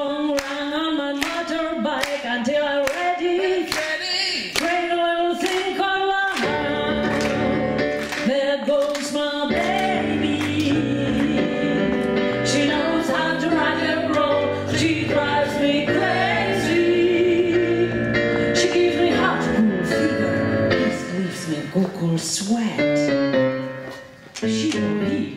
gong rang on my motorbike until I'm ready. Bring a little thing called love. There goes my baby. She knows how to rock and roll. She drives me crazy. She gives me hot, cool fever. This leaves me a cold sweat. She don't need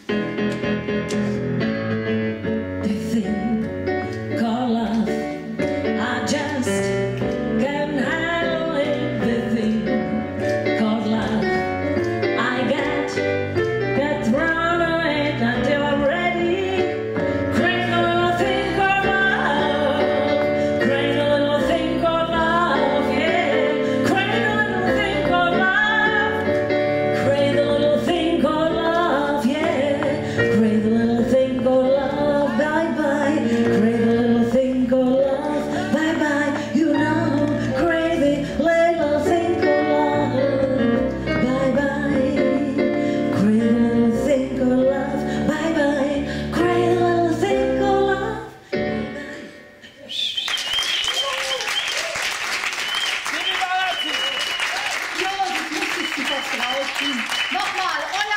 the thing called love. I just can't handle it. The thing called love. I get thrown away until I'm ready. Crank a little thing called love. Crank a little thing called love. Yeah. Crank a little thing called love. Crank a little thing called love. Yeah. Crank a little thing called love. Bye bye. Crank a little thing called love. Bye bye. You know, crazy little thing called love. Bye bye. Crazy little thing called love. Bye bye. Crazy little thing called love. Ja, das muss ich sie vertrauen. Nochmal,